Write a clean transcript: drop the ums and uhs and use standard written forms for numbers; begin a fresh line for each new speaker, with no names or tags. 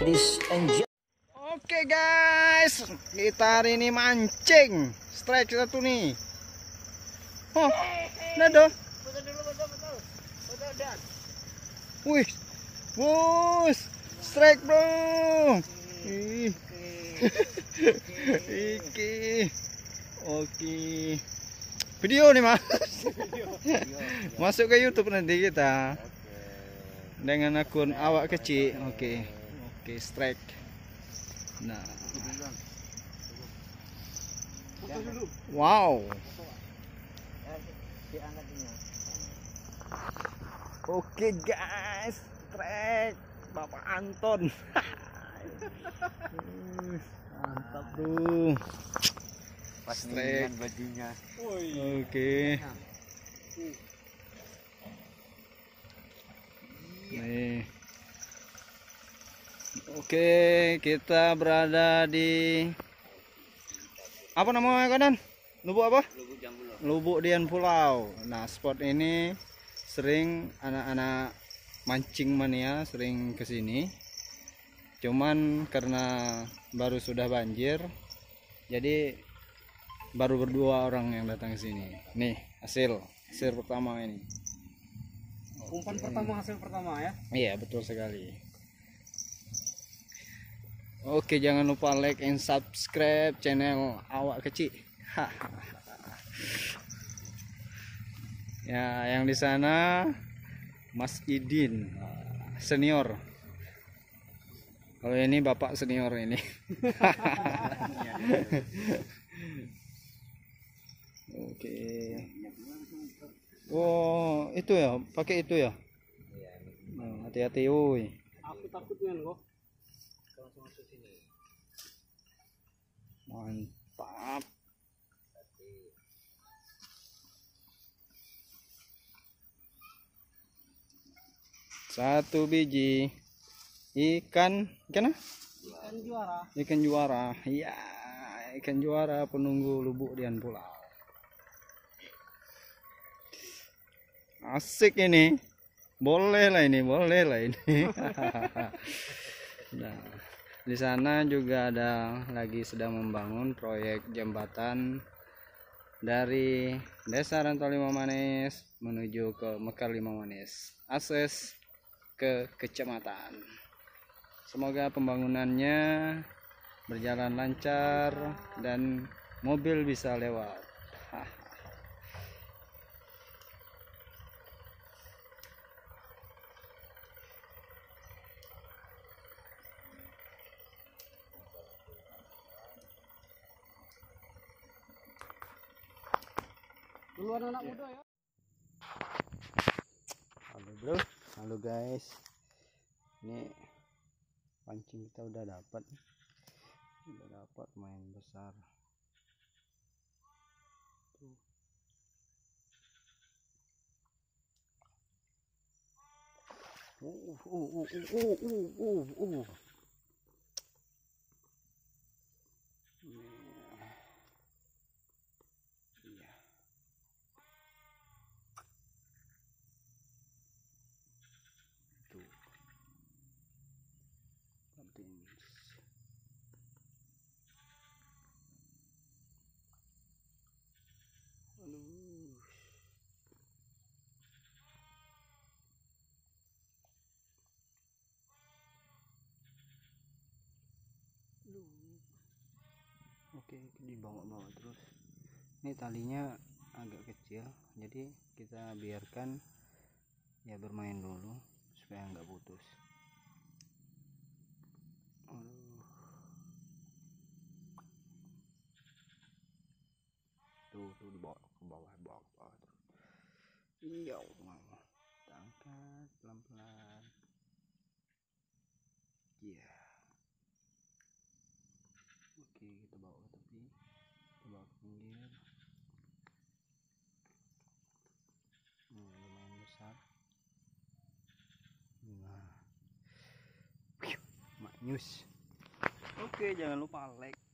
Oke guys, kita hari ini mancing strike satu nih. Oh, ada. Wih, bus, strike bro. Ih. Iki, oke. Video nih mas. Masuk ke YouTube nanti kita. Dengan akun awak kecil. Oke, strike. Nah, wow. Oke guys, strike Bapak Anton. Mantap tuh. Strike bajunya. Oke. Nih. Oke, kita berada di apa namanya kanan? Lubuk apa? Lubuk Jambulo. Lubuk Dian Pulau. Nah, spot ini sering anak-anak mancing mania sering kesini. Cuman karena baru sudah banjir, jadi baru berdua orang yang datang ke sini. Nih, hasil pertama ini.
Umpan pertama, hasil pertama ya?
Iya, betul sekali. Oke, jangan lupa like and subscribe channel awak kecil. Ya, yang di sana Mas Idin senior. Kalau ini Bapak senior ini. Oke. Oh, itu ya, pakai itu ya. Nah, hati-hati, woi.
Aku takut dengan kok. Langsung masuk sini.
Mantap. Satu biji ikan apa?
Ikan juara.
Ikan juara. Iya, ikan juara penunggu Lubuk Dian Pulau. Asik ini. Boleh lah ini. Nah, di sana juga ada lagi sedang membangun proyek jembatan dari Desa Rantau Lima Manis menuju ke Mekar Lima Manis, akses ke kecamatan. Semoga pembangunannya berjalan lancar dan mobil bisa lewat.
Duluan anak muda ya.
Halo bro, halo guys. Ini pancing kita udah dapat main besar. Tuh. Oke, dibawa-bawa terus. Ini talinya agak kecil, jadi kita biarkan ya bermain dulu supaya nggak putus. Tuh dibawa ke bawah terus. Iya, kita angkat pelan-pelan. Iya. Oke, kita bawa ke tepi, kita bawa ke pinggir. Lumayan besar. Nah, maknyus. Oke, jangan lupa like,